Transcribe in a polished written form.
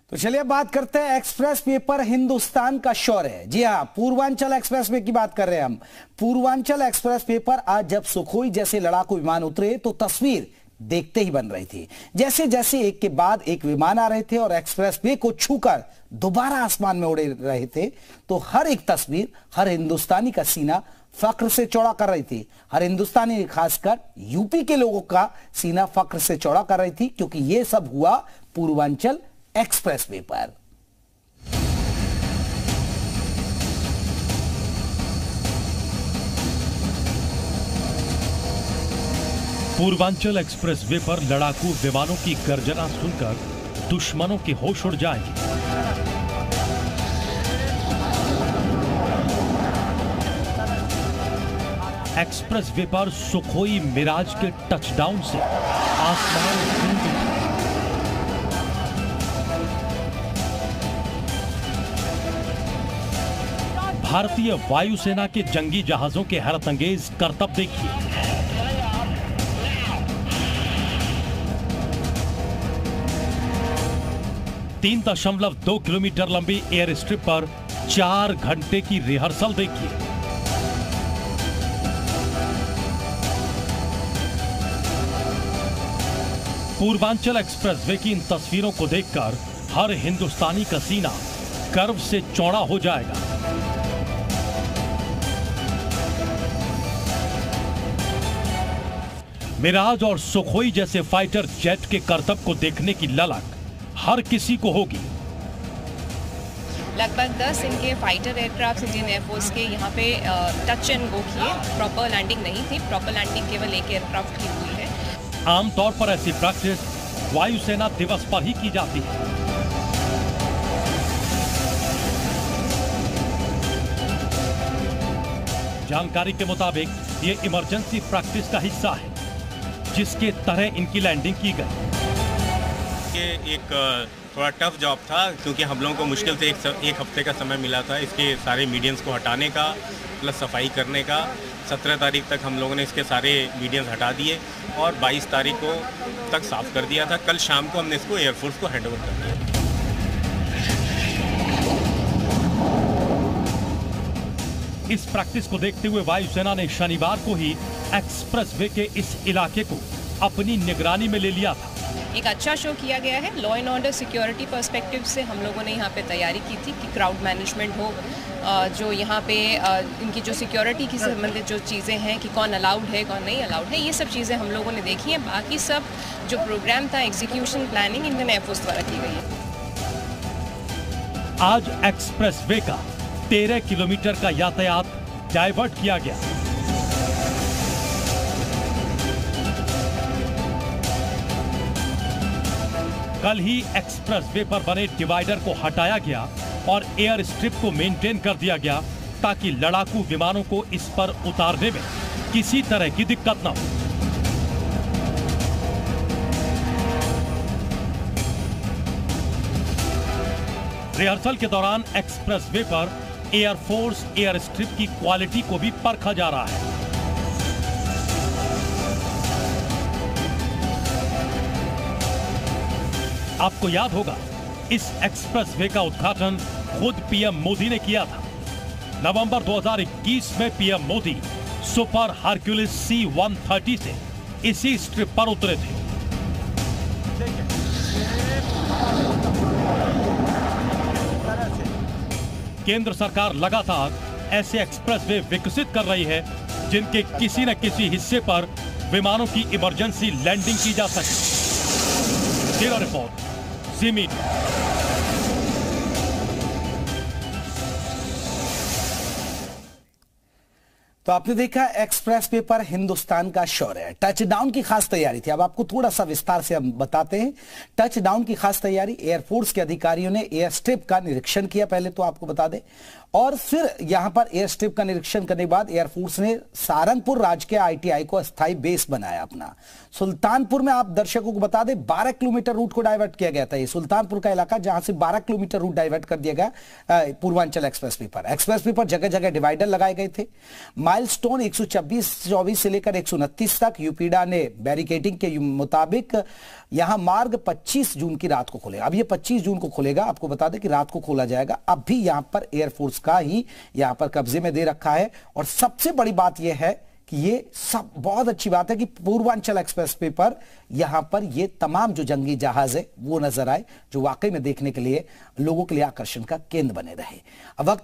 तो चलिए बात करते हैं एक्सप्रेस वे पर हिंदुस्तान का शौर्य। जी हाँ, पूर्वांचल एक्सप्रेस वे की बात कर रहे हैं हम। पूर्वांचल एक्सप्रेस वे पर आज जब सुखोई जैसे लड़ाकू विमान उतरे तो तस्वीर देखते ही बन रही थी। जैसे जैसे एक के बाद एक विमान आ रहे थे और एक्सप्रेस वे को छूकर दोबारा आसमान में उड़ रहे थे, तो हर एक तस्वीर हर हिंदुस्तानी का सीना फक्र से चौड़ा कर रही थी। हर हिंदुस्तानी, खासकर यूपी के लोगों का सीना फक्र से चौड़ा कर रही थी, क्योंकि यह सब हुआ पूर्वांचल एक्सप्रेस वे पर। पूर्वांचल एक्सप्रेस वे पर लड़ाकू विमानों की गर्जना सुनकर दुश्मनों के होश उड़ जाएंगे। एक्सप्रेस वे पर सुखोई मिराज के टचडाउन से आसमान गूंज उठा। भारतीय वायुसेना के जंगी जहाजों के हैरतअंगेज करतब देखिए। तीन 3.2 किलोमीटर लंबी एयर स्ट्रिप पर 4 घंटे की रिहर्सल देखिए। पूर्वांचल एक्सप्रेस वे की इन तस्वीरों को देखकर हर हिंदुस्तानी का सीना गर्व से चौड़ा हो जाएगा। मिराज और सुखोई जैसे फाइटर जेट के करतब को देखने की ललक हर किसी को होगी। लगभग 10 इनके फाइटर एयरक्राफ्ट इंडियन एयरफोर्स के यहाँ पे टच एंड गो किए। प्रॉपर लैंडिंग नहीं थी, प्रॉपर लैंडिंग केवल एक एयरक्राफ्ट की हुई है। आमतौर पर ऐसी प्रैक्टिस वायुसेना दिवस पर ही की जाती है। जानकारी के मुताबिक ये इमरजेंसी प्रैक्टिस का हिस्सा है, जिसके तरह इनकी लैंडिंग की गई। एक थोड़ा टफ जॉब था, क्योंकि हम लोगों को मुश्किल से एक हफ्ते का समय मिला था इसके सारे मीडियंस को हटाने का, प्लस सफाई करने का। 17 तारीख तक हम लोगों ने इसके सारे मीडियंस हटा दिए और 22 तारीख को तक साफ कर दिया था। कल शाम को हमने इसको एयरफोर्स को हैंड ओवर कर दिया। इस प्रैक्टिस को देखते हुए वायुसेना ने शनिवार को ही एक्सप्रेस वे के इस इलाके को अपनी निगरानी में ले लिया था। एक अच्छा शो किया गया है। Law and order security perspective से हम लोगों ने यहाँ पे तैयारी की थी कि क्राउड मैनेजमेंट हो, जो यहाँ पे इनकी जो सिक्योरिटी की संबंधित जो चीज़ें हैं कि कौन अलाउड है कौन नहीं अलाउड है, ये सब चीज़ें हम लोगों ने देखी हैं। बाकी सब जो प्रोग्राम था, एग्जीक्यूशन प्लानिंग इंडियन एयरफोर्स द्वारा की गई है। आज एक्सप्रेस वे का 13 किलोमीटर का यातायात डाइवर्ट किया गया। कल ही एक्सप्रेस वे पर बने डिवाइडर को हटाया गया और एयर स्ट्रिप को मेंटेन कर दिया गया, ताकि लड़ाकू विमानों को इस पर उतारने में किसी तरह की दिक्कत न हो। रिहर्सल के दौरान एक्सप्रेस वे पर एयरफोर्स एयर स्ट्रिप की क्वालिटी को भी परखा जा रहा है। आपको याद होगा, इस एक्सप्रेस वे का उद्घाटन खुद पीएम मोदी ने किया था। नवंबर 2021 में PM Modi super Hercules C-130 से इसी स्ट्रिप पर उतरे थे। केंद्र सरकार लगातार ऐसे एक्सप्रेस वे विकसित कर रही है, जिनके किसी न किसी हिस्से पर विमानों की इमरजेंसी लैंडिंग की जा सके। Bureau report, Zee media. तो आपने देखा एक्सप्रेस वे पर हिंदुस्तान का शौर्य। टचडाउन की खास तैयारी थी। अब आपको थोड़ा सा विस्तार से हम बताते हैं। टचडाउन की खास तैयारी, एयरफोर्स के अधिकारियों ने एयर स्ट्रिप का निरीक्षण किया, पहले तो आपको बता दें, और फिर यहां पर एयर स्ट्रिप का निरीक्षण करने के बाद एयरफोर्स ने सारंगपुर राजकीय ITI को अस्थायी बेस बनाया अपना। सुल्तानपुर में आप दर्शकों को बता दें 12 किलोमीटर रूट को डाइवर्ट किया गया था। ये सुल्तानपुर का इलाका, जहां से 12 किलोमीटर रूट डाइवर्ट कर दिया गया पूर्वांचल एक्सप्रेस वे पर। एक्सप्रेस वे पर जगह जगह डिवाइडर लगाए गए थे। माइलस्टोन 124 से लेकर 129 तक यूपीडा ने बैरिकेडिंग के मुताबिक यहां मार्ग 25 जून की रात को खुलेगा। अब ये 25 जून को खुलेगा, आपको बता दें कि रात को खोला जाएगा। अब भी यहां पर एयरफोर्स का ही यहां पर कब्जे में दे रखा है। और सबसे बड़ी बात यह है कि ये सब बहुत अच्छी बात है कि पूर्वांचल एक्सप्रेसवे पर यहां पर ये तमाम जो जंगी जहाज है वो नजर आए, जो वाकई में देखने के लिए लोगों के लिए आकर्षण का केंद्र बने रहे। अब वक्त